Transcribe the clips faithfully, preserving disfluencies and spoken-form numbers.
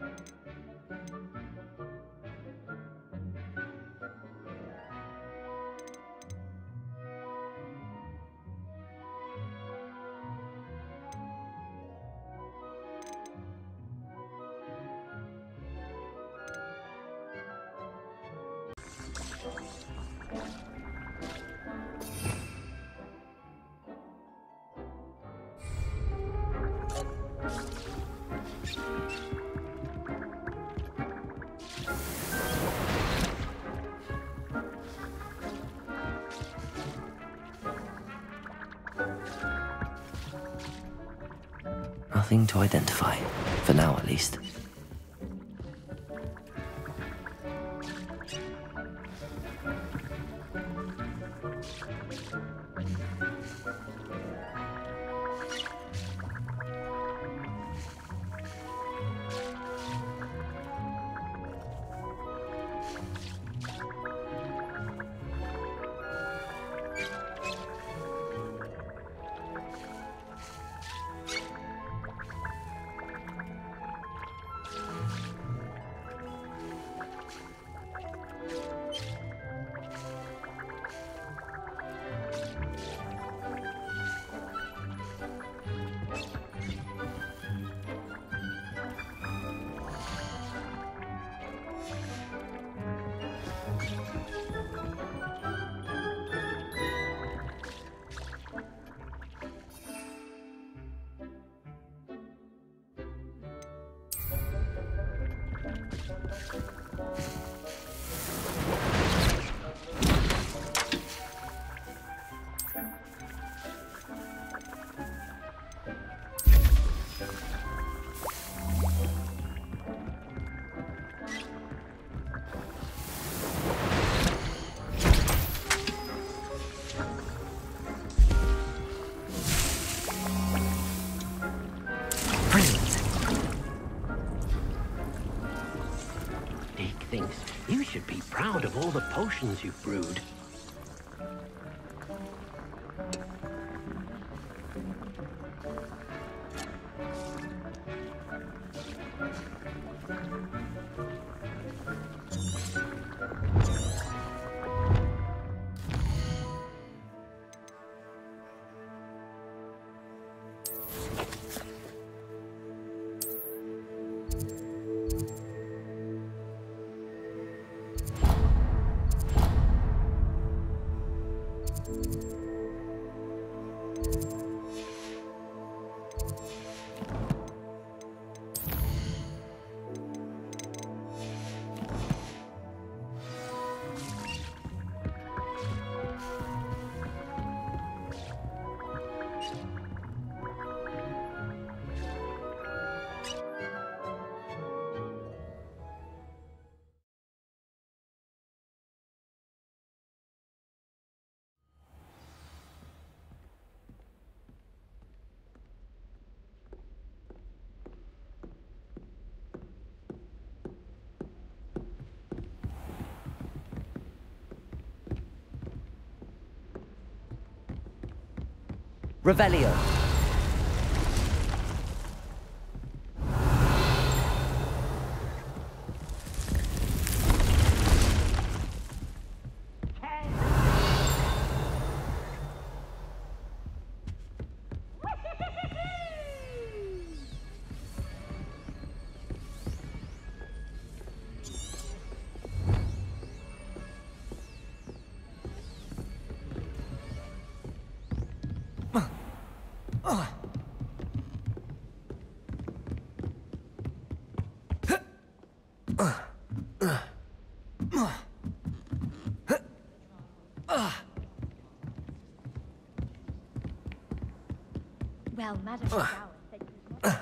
Nothing to identify, for now at least. You should be proud of all the potions you've brewed. Revelio. Well, Madam Gower said you was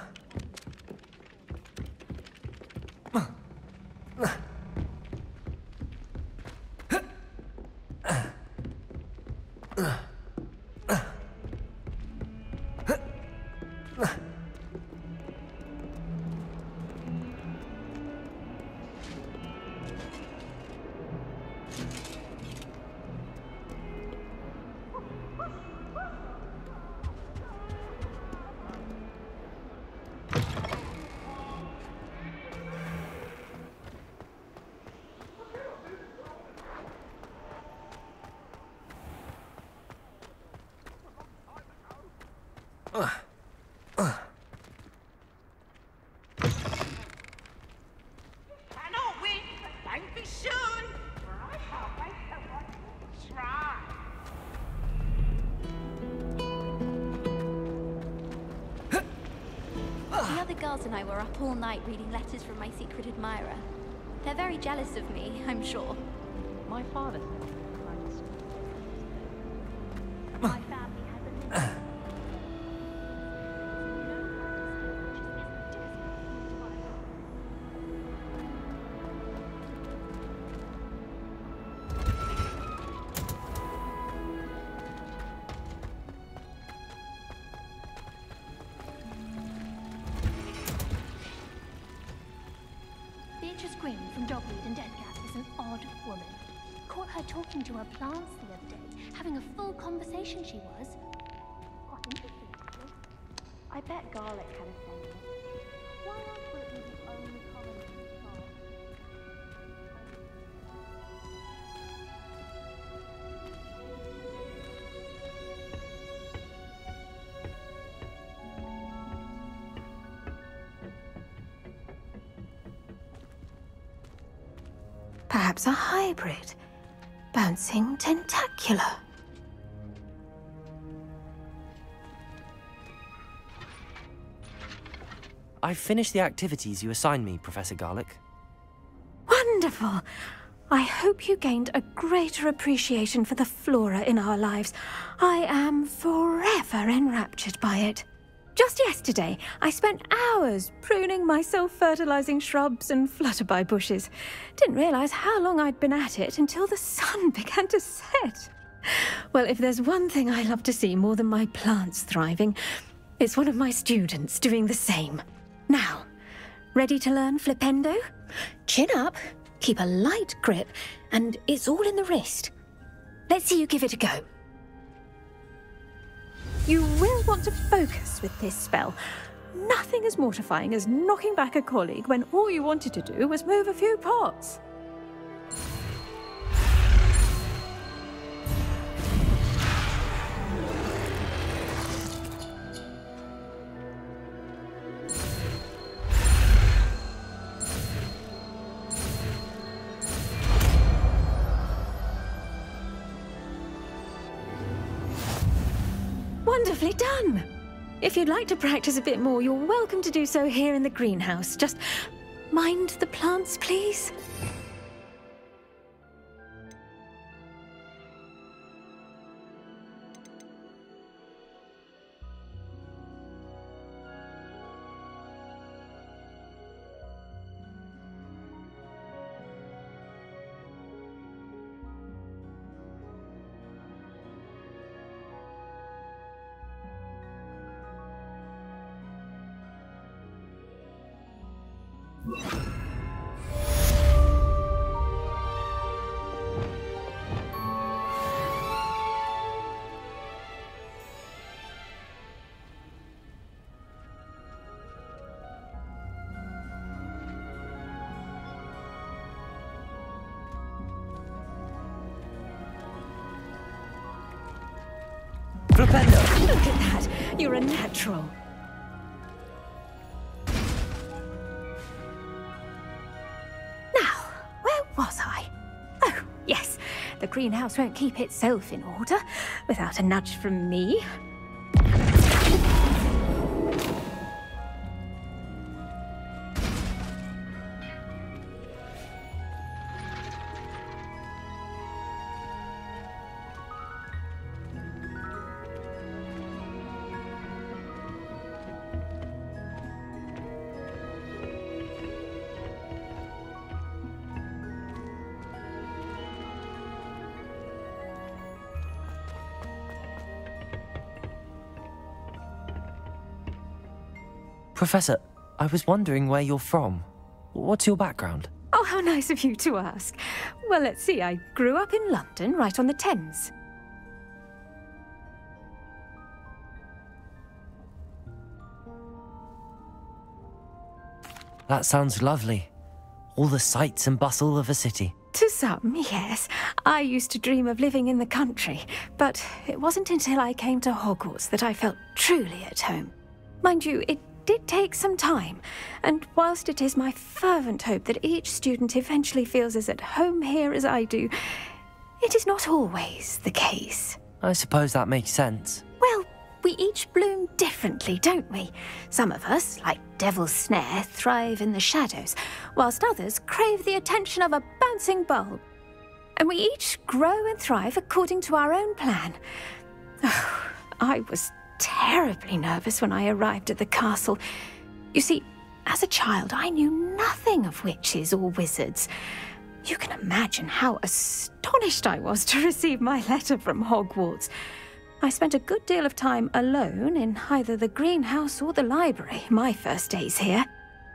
Cannot win, but don't be soon, for I shall make someone try. The other girls and I were up all night reading letters from my secret admirer. They're very jealous of me, I'm sure. My father. My family has a limit. Beatrice Green from Dogweed and Deathcap is an odd woman. Caught her talking to her plants the other day, having a full conversation she was. Quite interesting, actually. I bet Garlic had a say in it. Why else would it be the only colony in the world? Perhaps a hybrid. Bouncing tentacular. I've finished the activities you assigned me, Professor Garlic. Wonderful! I hope you gained a greater appreciation for the flora in our lives. I am forever enraptured by it. Just yesterday, I spent hours pruning my self-fertilizing shrubs and flutterby bushes. Didn't realize how long I'd been at it until the sun began to set. Well, if there's one thing I love to see more than my plants thriving, it's one of my students doing the same. Now, ready to learn Flipendo? Chin up, keep a light grip, and it's all in the wrist. Let's see you give it a go. You will want to focus with this spell. Nothing as mortifying as knocking back a colleague when all you wanted to do was move a few pots. Wonderfully done! If you'd like to practice a bit more, you're welcome to do so here in the greenhouse. Just mind the plants, please. Flipendo! Look at that! You're a natural. Now, where was I? Oh, yes. The greenhouse won't keep itself in order without a nudge from me. Professor, I was wondering where you're from. What's your background? Oh, how nice of you to ask. Well, let's see. I grew up in London, right on the Thames. That sounds lovely. All the sights and bustle of a city. To some, yes. I used to dream of living in the country, but it wasn't until I came to Hogwarts that I felt truly at home. Mind you, it did take some time, and whilst it is my fervent hope that each student eventually feels as at home here as I do, it is not always the case. I suppose that makes sense. Well, we each bloom differently, don't we? Some of us, like Devil's Snare, thrive in the shadows, whilst others crave the attention of a bouncing bulb. And we each grow and thrive according to our own plan. Oh, I was terribly nervous when I arrived at the castle. You see, as a child, I knew nothing of witches or wizards. You can imagine how astonished I was to receive my letter from Hogwarts. I spent a good deal of time alone in either the greenhouse or the library my first days here.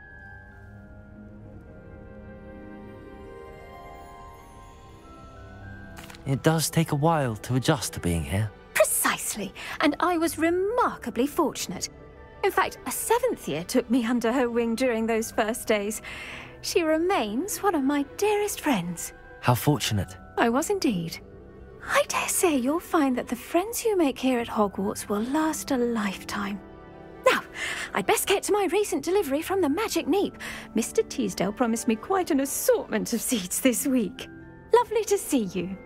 It does take a while to adjust to being here. Precisely, and I was remarkably fortunate. In fact, a seventh year took me under her wing during those first days. She remains one of my dearest friends. How fortunate. I was indeed. I dare say you'll find that the friends you make here at Hogwarts will last a lifetime. Now, I'd best get to my recent delivery from the Magic Neep. Mister Teasdale promised me quite an assortment of seeds this week. Lovely to see you.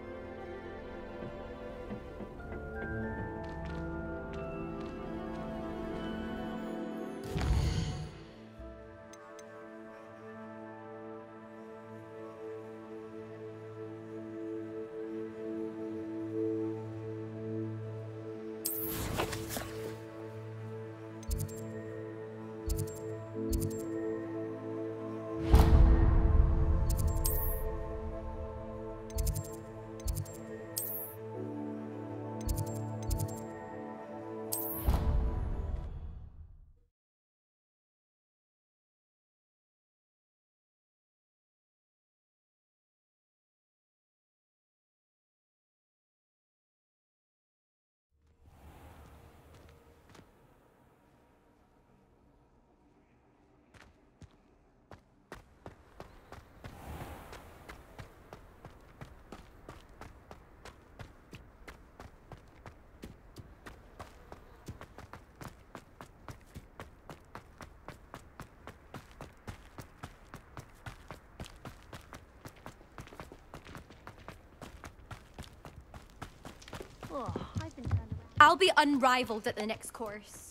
Oh, I've been turned around. I'll be unrivaled at the next course.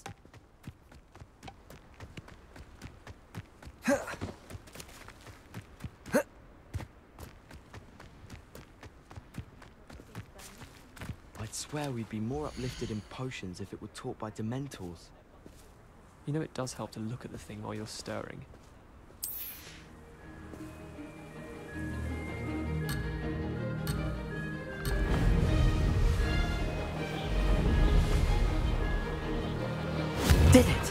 I'd swear we'd be more uplifted in potions if it were taught by Dementors. You know, it does help to look at the thing while you're stirring. Did it!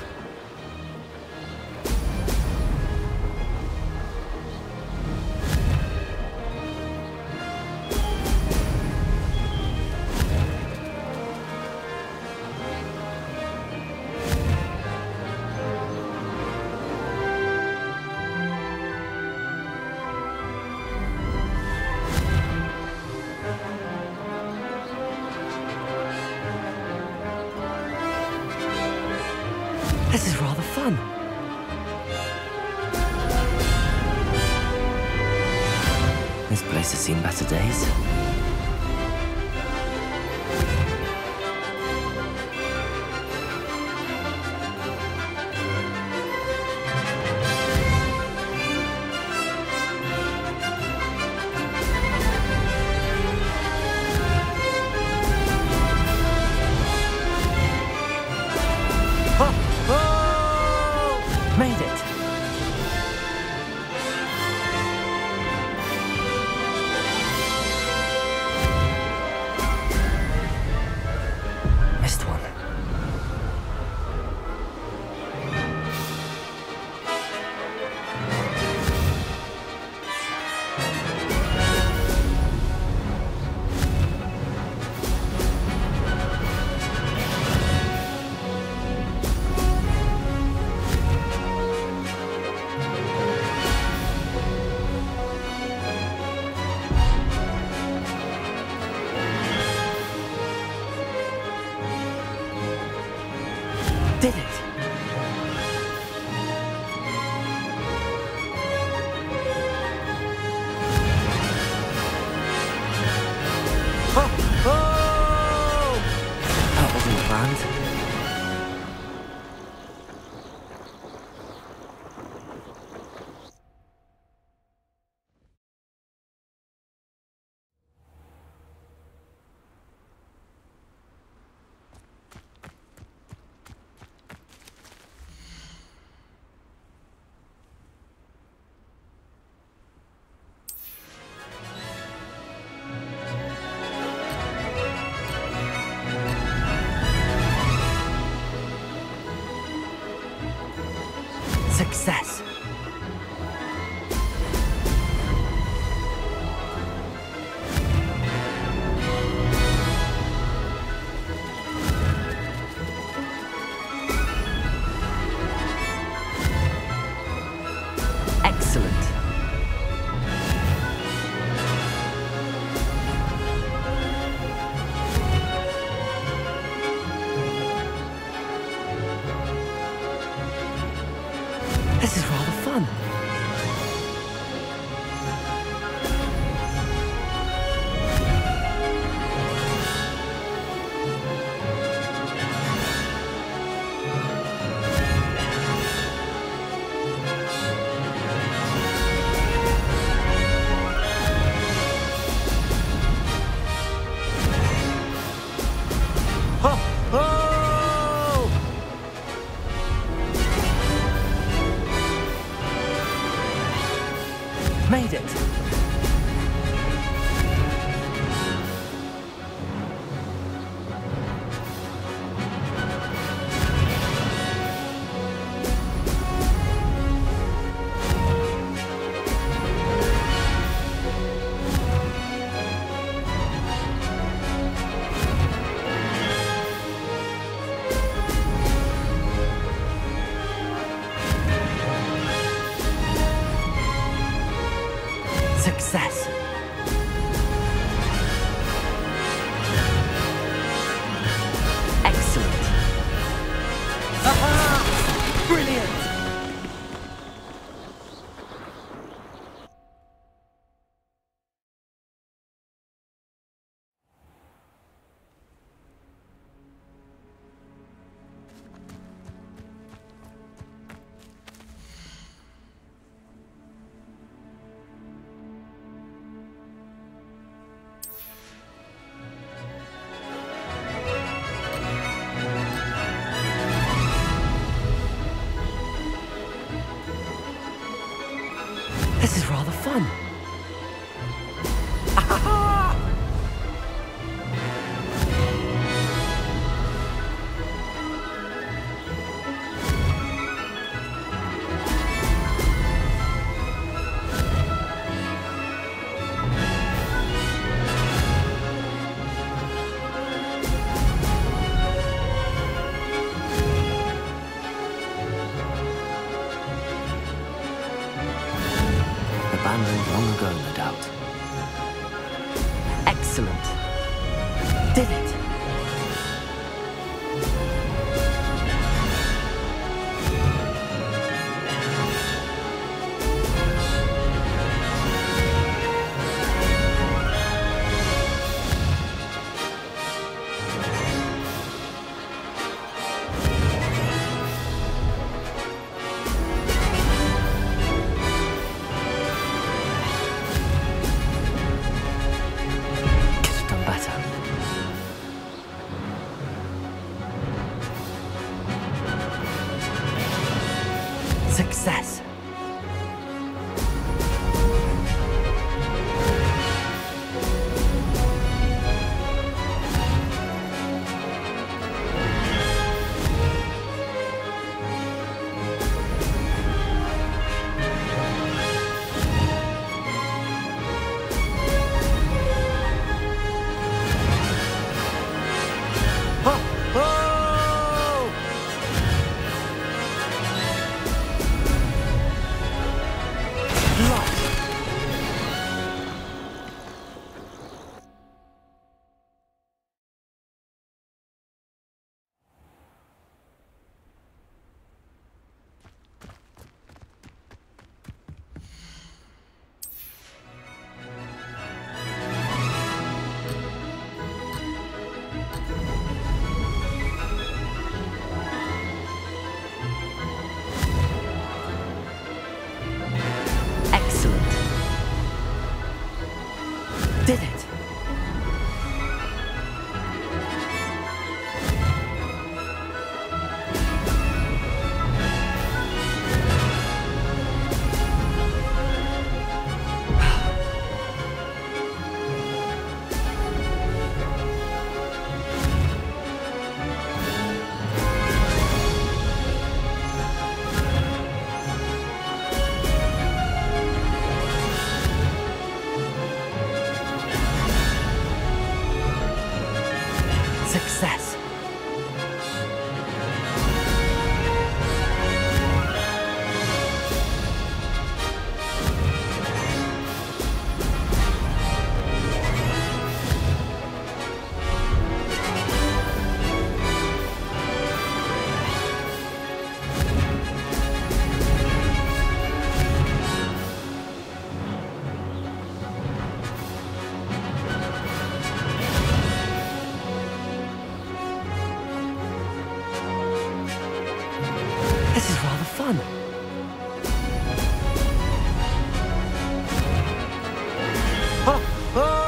This is rather fun. This place has seen better days. Made it! Did it! Oh! Oh! That wasn't planned. Success! Excellent! This is rather fun. Ho! Ho! Made it! Success! Excellent! Aha! Brilliant! This is rather fun. Ah-ha-ha! Abandoned long ago, no doubt. Excellent. Did it! Success! This is rather fun. Oh! Oh!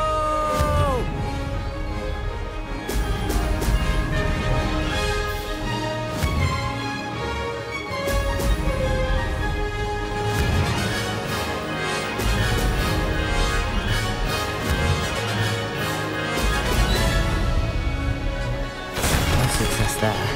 No success there.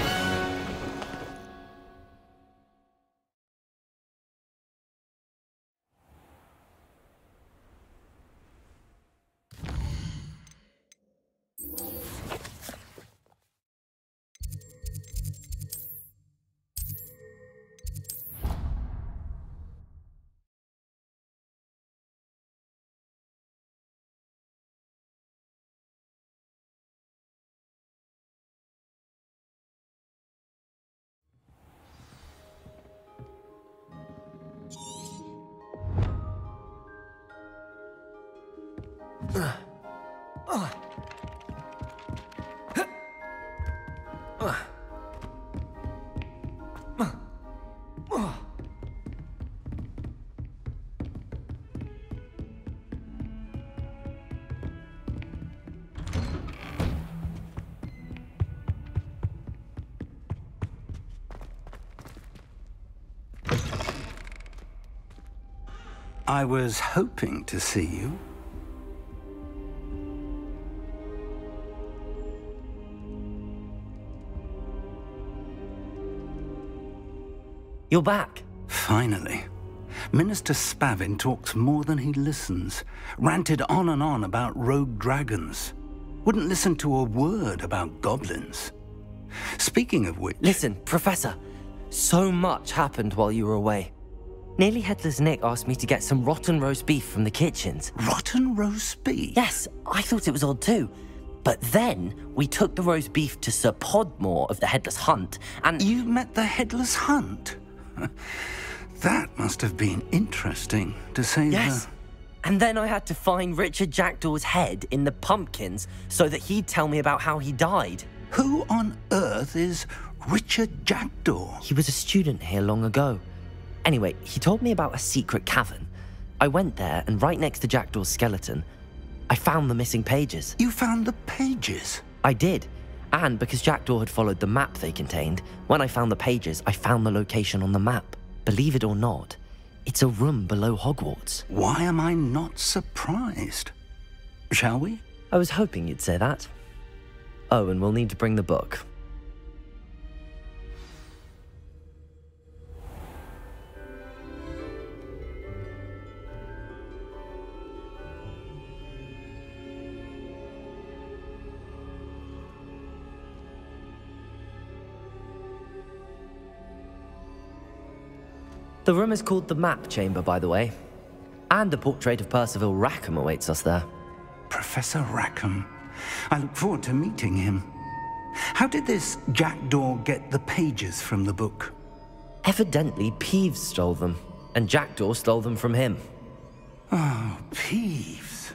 I was hoping to see you. You're back. Finally. Minister Spavin talks more than he listens. Ranted on and on about rogue dragons. Wouldn't listen to a word about goblins. Speaking of which... Listen, Professor. So much happened while you were away. Nearly Headless Nick asked me to get some rotten roast beef from the kitchens. Rotten roast beef? Yes, I thought it was odd too. But then we took the roast beef to Sir Podmore of the Headless Hunt, and... You met the Headless Hunt? That must have been interesting, to say yes. the... And then I had to find Richard Jackdaw's head in the pumpkins so that he'd tell me about how he died. Who on earth is Richard Jackdaw? He was a student here long ago. Anyway, he told me about a secret cavern. I went there, and right next to Jackdaw's skeleton, I found the missing pages. You found the pages? I did. And because Jackdaw had followed the map they contained, when I found the pages, I found the location on the map. Believe it or not, it's a room below Hogwarts. Why am I not surprised? Shall we? I was hoping you'd say that. Oh, and we'll need to bring the book. The room is called the Map Chamber, by the way. And a portrait of Percival Rackham awaits us there. Professor Rackham. I look forward to meeting him. How did this Jackdaw get the pages from the book? Evidently, Peeves stole them, and Jackdaw stole them from him. Oh, Peeves.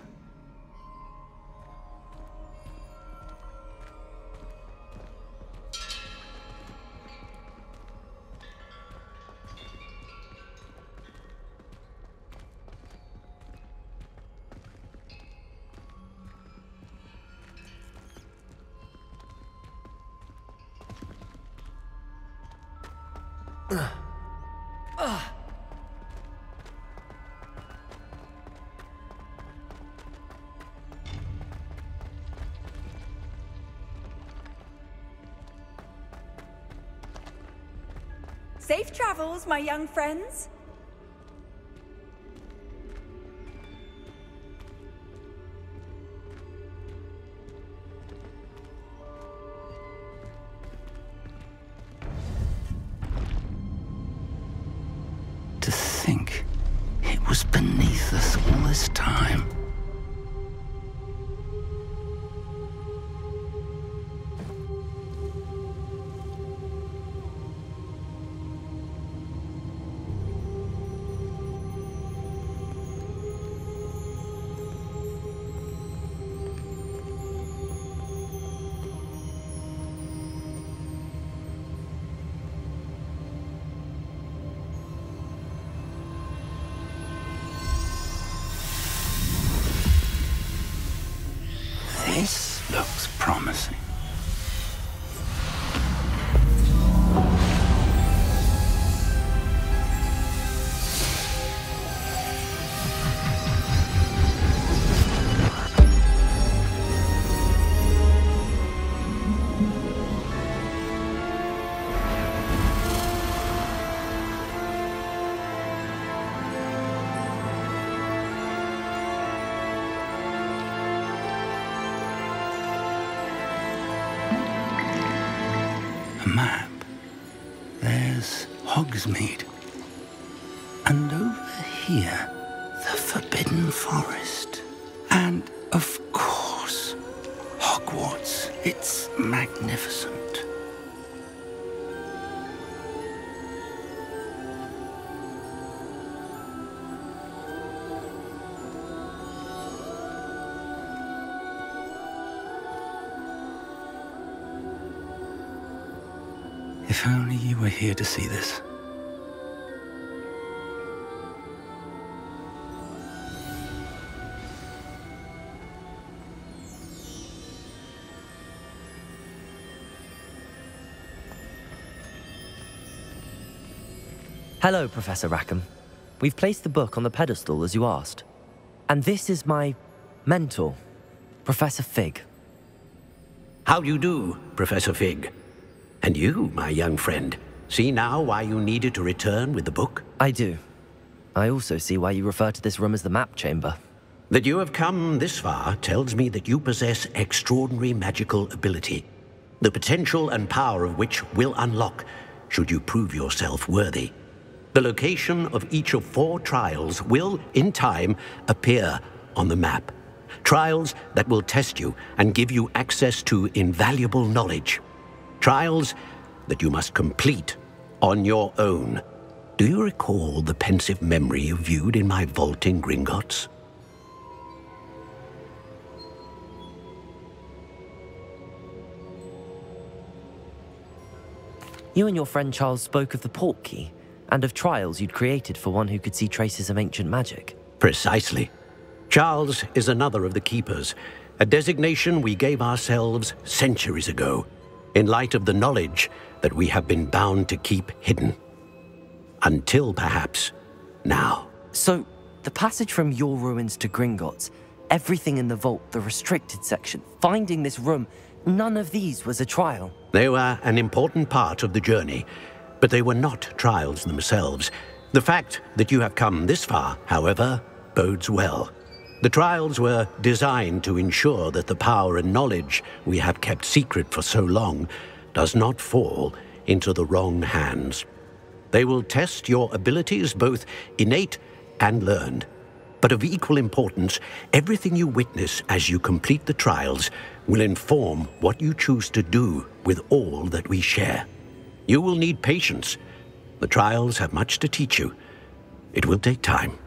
Ugh. Ugh. Safe travels, my young friends. To think it was beneath us all this time. map, there's Hogsmeade. And over here, the Forbidden Forest. And, of course, Hogwarts. It's magnificent. If only you were here to see this. Hello, Professor Rackham. We've placed the book on the pedestal as you asked. And this is my mentor, Professor Fig. How do you do, Professor Fig? And you, my young friend, see now why you needed to return with the book? I do. I also see why you refer to this room as the map chamber. That you have come this far tells me that you possess extraordinary magical ability, the potential and power of which will unlock should you prove yourself worthy. The location of each of four trials will, in time, appear on the map. Trials that will test you and give you access to invaluable knowledge. Trials that you must complete on your own. Do you recall the pensive memory you viewed in my vault in Gringotts? You and your friend Charles spoke of the Portkey, and of trials you'd created for one who could see traces of ancient magic. Precisely. Charles is another of the Keepers, a designation we gave ourselves centuries ago, in light of the knowledge that we have been bound to keep hidden. Until, perhaps, now. So, the passage from your ruins to Gringotts, everything in the vault, the restricted section, finding this room, none of these was a trial. They were an important part of the journey, but they were not trials themselves. The fact that you have come this far, however, bodes well. The trials were designed to ensure that the power and knowledge we have kept secret for so long does not fall into the wrong hands. They will test your abilities, both innate and learned. But of equal importance, everything you witness as you complete the trials will inform what you choose to do with all that we share. You will need patience. The trials have much to teach you. It will take time.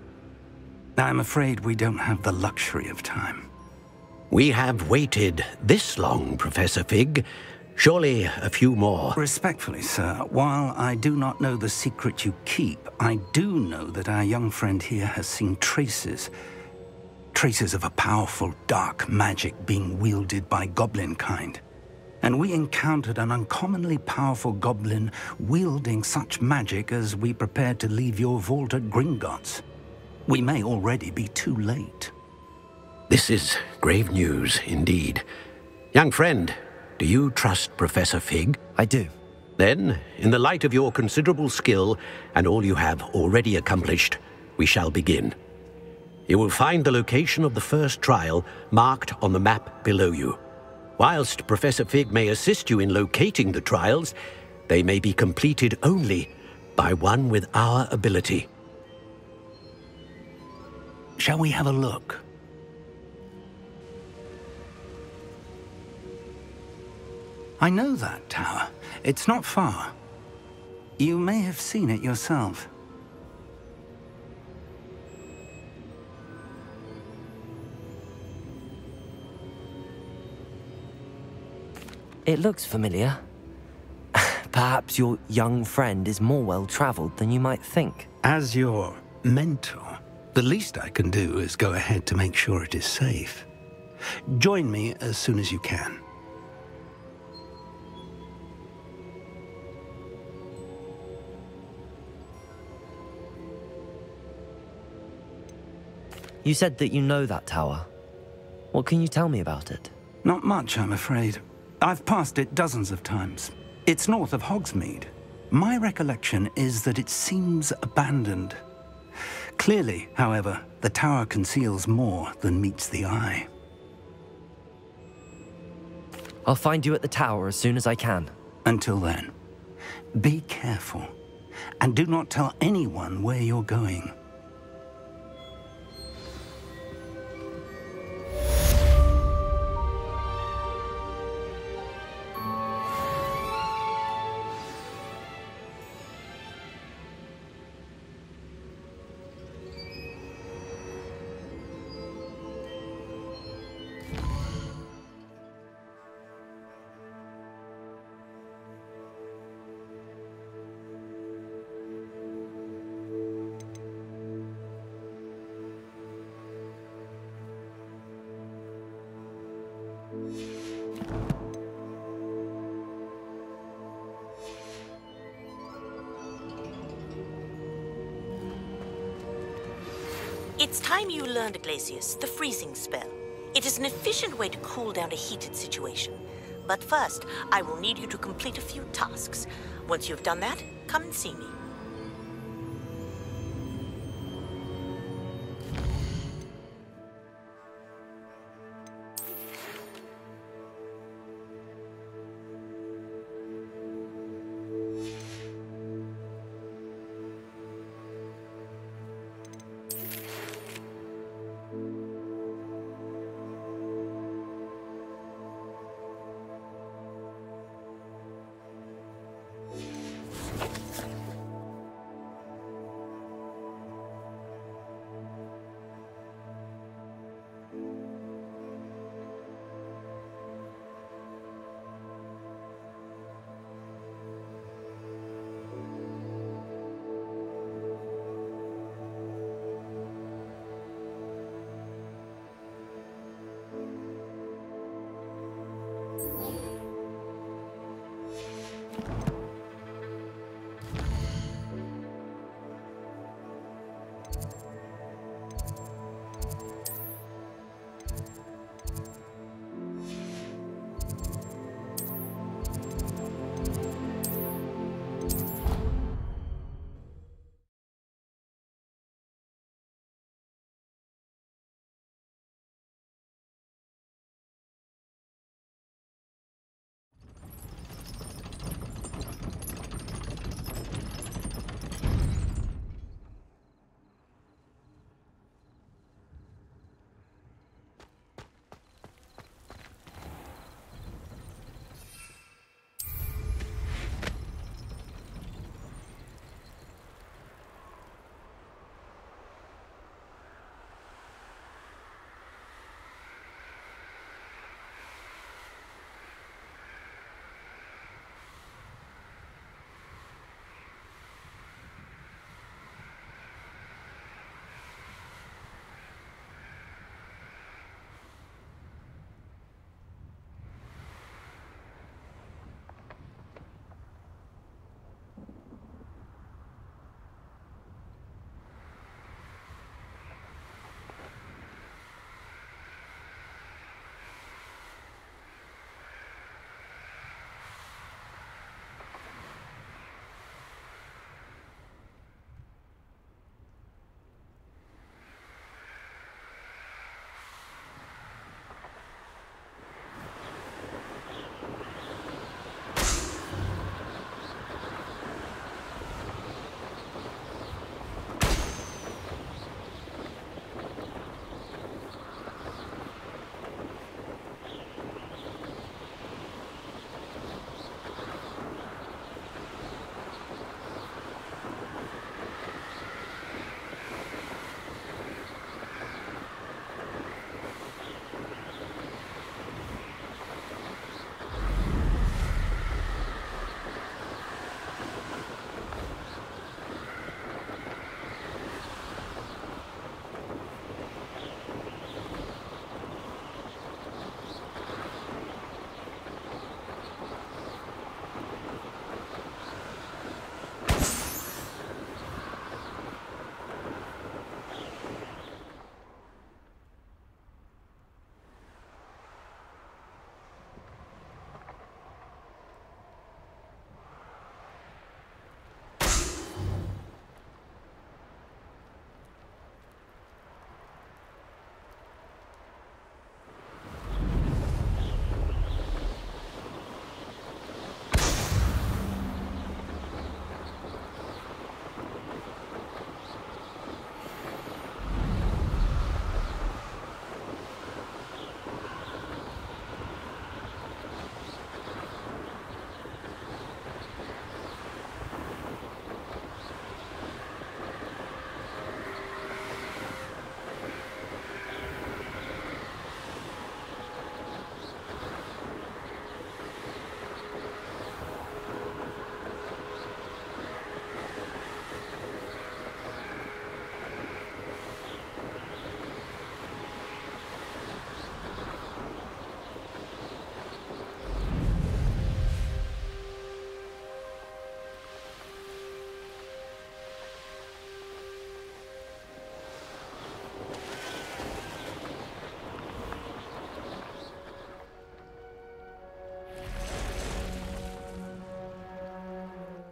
I'm afraid we don't have the luxury of time. We have waited this long, Professor Fig. Surely a few more. Respectfully, sir, while I do not know the secret you keep, I do know that our young friend here has seen traces. Traces of a powerful dark magic being wielded by goblin kind. And we encountered an uncommonly powerful goblin wielding such magic as we prepared to leave your vault at Gringotts. We may already be too late. This is grave news indeed. Young friend, do you trust Professor Fig? I do. Then, in the light of your considerable skill and all you have already accomplished, we shall begin. You will find the location of the first trial marked on the map below you. Whilst Professor Fig may assist you in locating the trials, they may be completed only by one with our ability. Shall we have a look? I know that tower. It's not far. You may have seen it yourself. It looks familiar. Perhaps your young friend is more well-traveled than you might think. As your mentor, the least I can do is go ahead to make sure it is safe. Join me as soon as you can. You said that you know that tower. What can you tell me about it? Not much, I'm afraid. I've passed it dozens of times. It's north of Hogsmeade. My recollection is that it seems abandoned. Clearly, however, the tower conceals more than meets the eye. I'll find you at the tower as soon as I can. Until then, be careful, and do not tell anyone where you're going. It's time you learned, Glacius, the freezing spell. It is an efficient way to cool down a heated situation. But first, I will need you to complete a few tasks. Once you've done that, come and see me.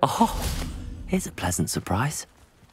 Oh, here's a pleasant surprise.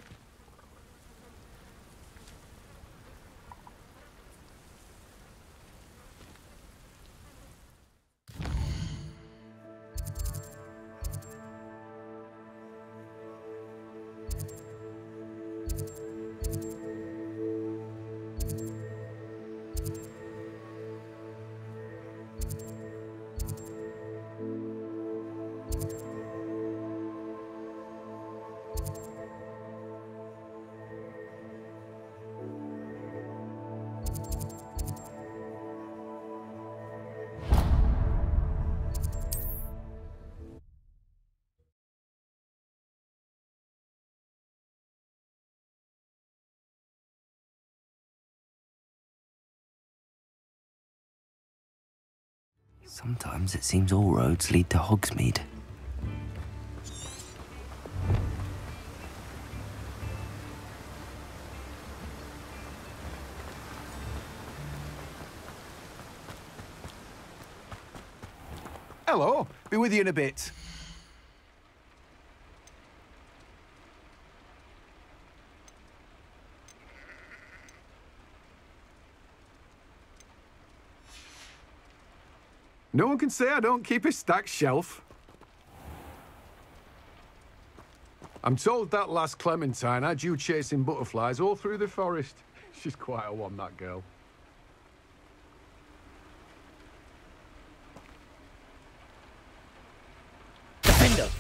Sometimes it seems all roads lead to Hogsmeade. Hello, be with you in a bit. No one can say I don't keep a stacked shelf. I'm told that last Clementine had you chasing butterflies all through the forest. She's quite a one, that girl. Defender!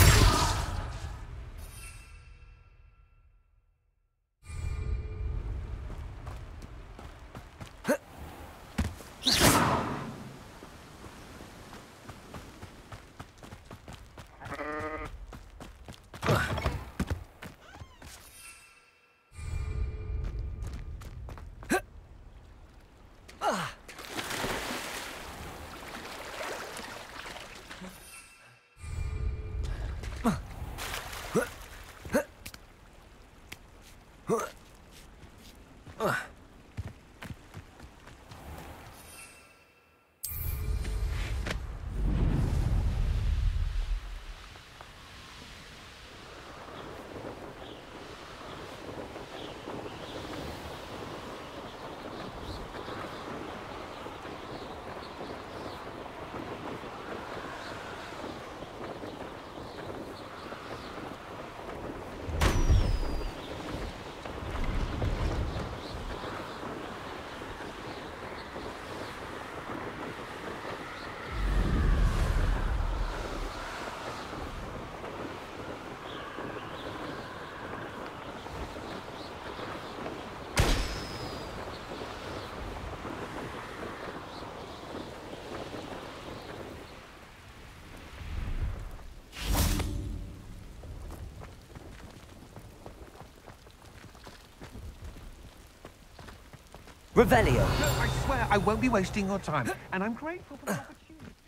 Revelio. I swear I won't be wasting your time, and I'm grateful for the opportunity.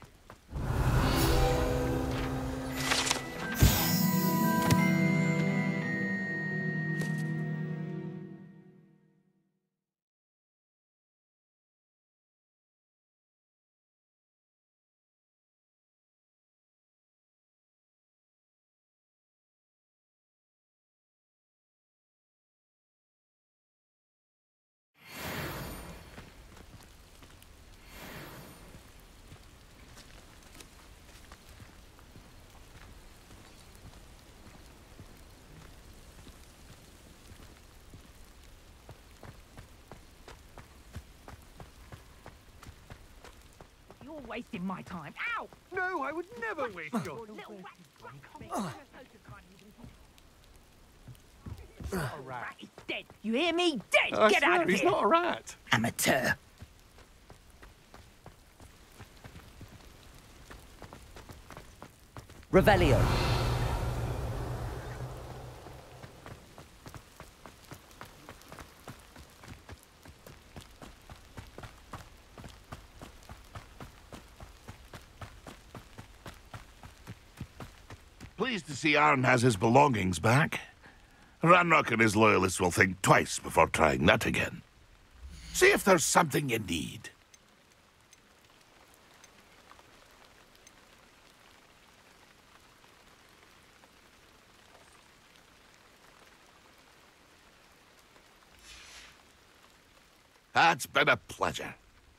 You're wasting my time. Ow! No, I would never waste your time. A rat is dead. You hear me? Dead! I Get swear, out of he's here! not a rat. Amateur. Revelio. Pleased to see Arn has his belongings back. Ranrock and his loyalists will think twice before trying that again. See if there's something you need. It's been a pleasure.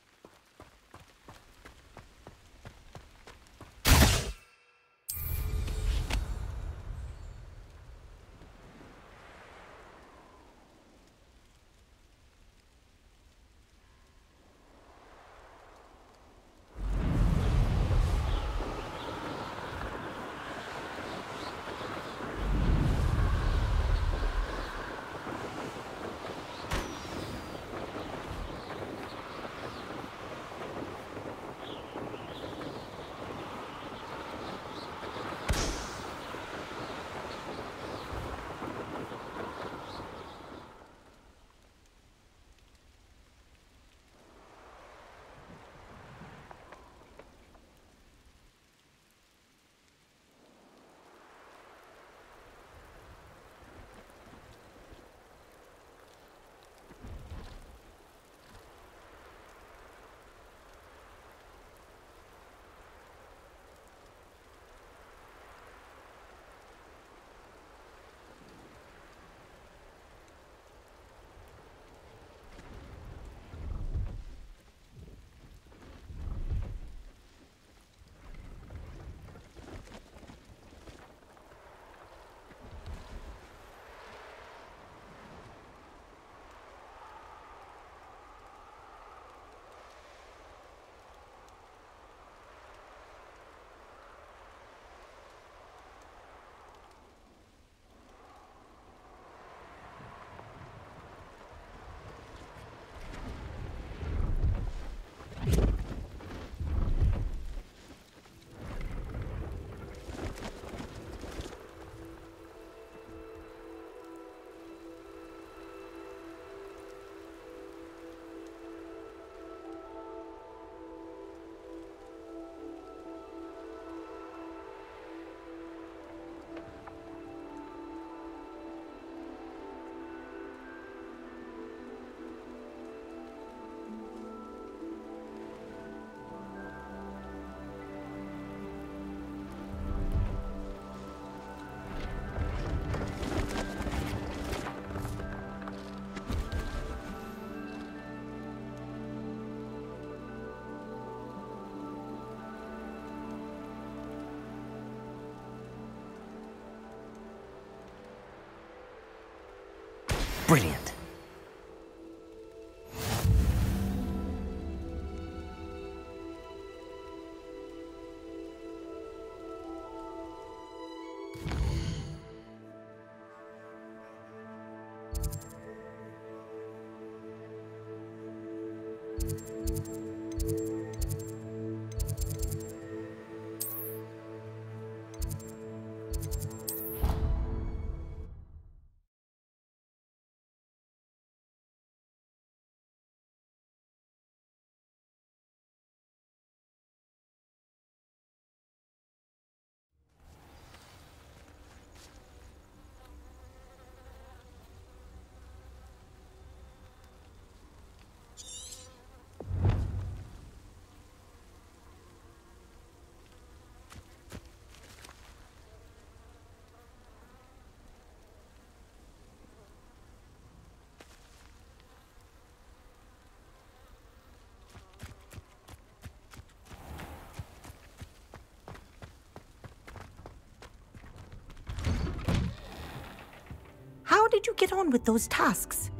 Brilliant. How did you get on with those tasks?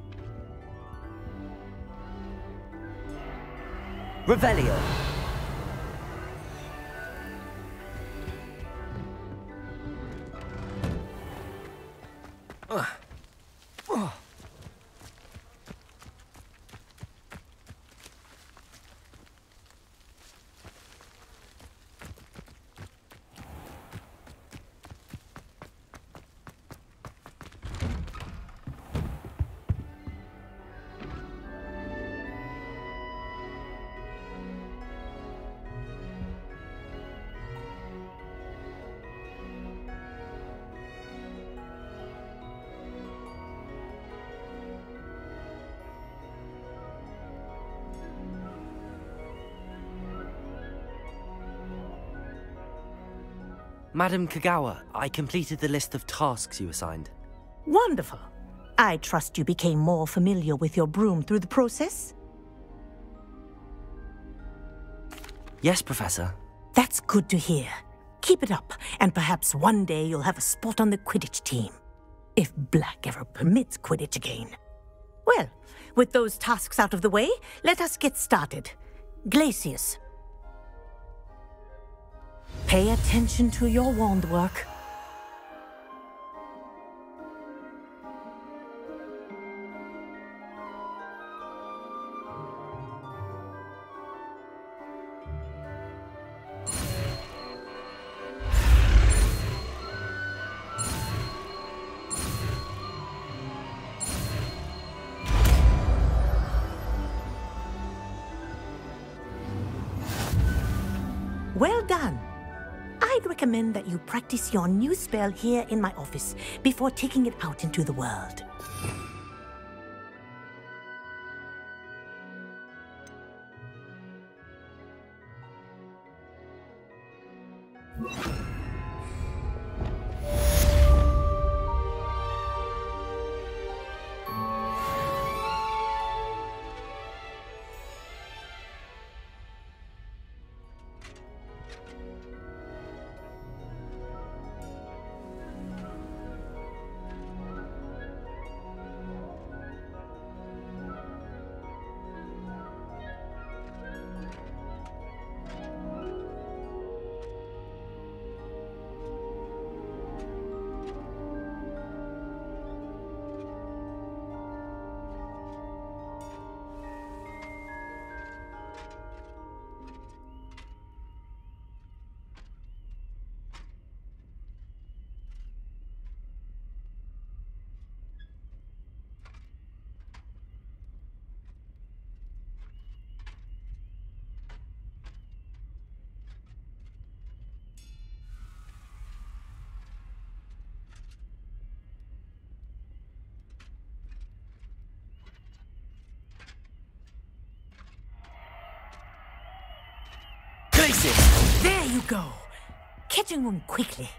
Revelio. Ugh. Ugh. Madam Kagawa, I completed the list of tasks you assigned. Wonderful. I trust you became more familiar with your broom through the process? Yes, Professor. That's good to hear. Keep it up, and perhaps one day you'll have a spot on the Quidditch team. If Black ever permits Quidditch again. Well, with those tasks out of the way, let us get started. Glacius. Pay attention to your wand work. Well done. I'd recommend that you practice your new spell here in my office before taking it out into the world. There you go. Catching on quickly.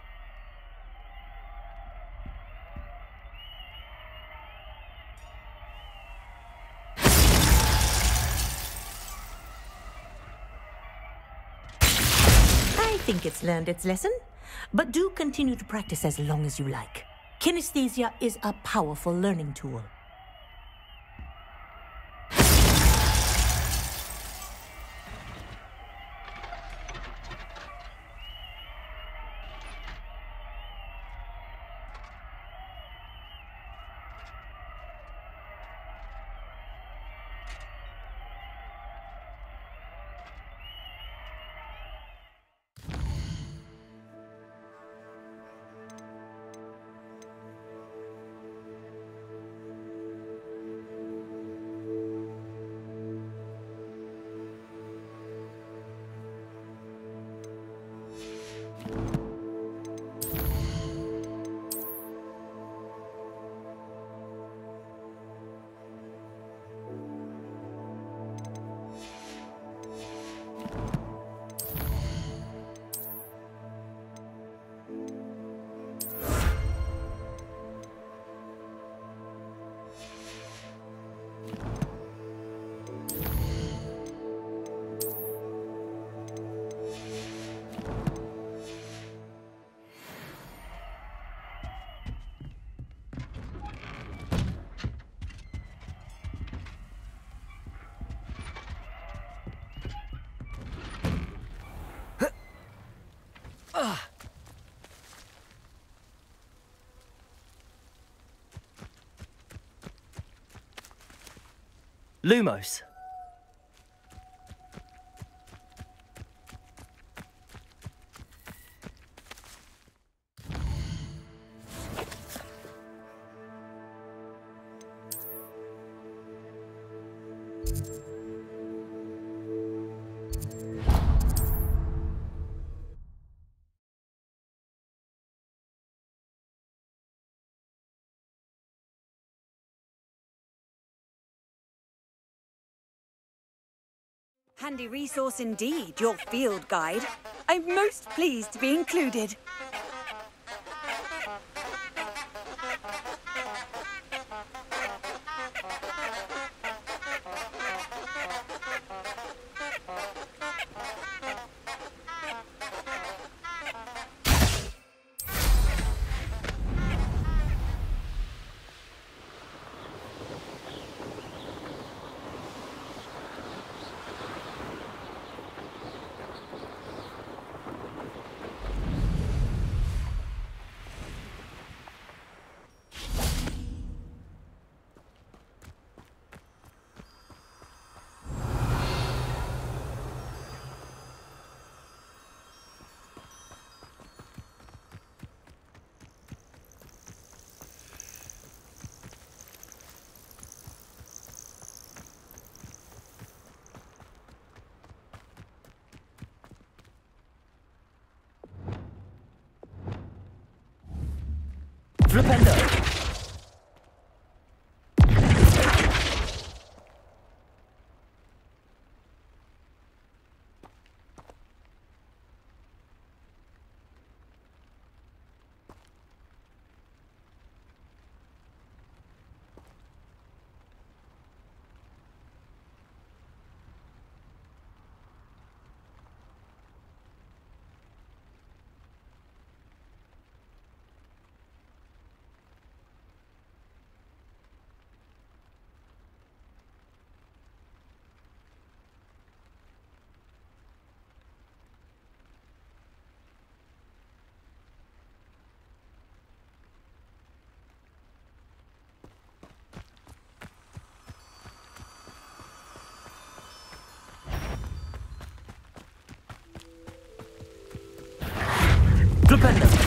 I think it's learned its lesson, but do continue to practice as long as you like. Kinesthesia is a powerful learning tool. Lumos. Handy resource indeed, your field guide. I'm most pleased to be included. Flipendo! Flipendo!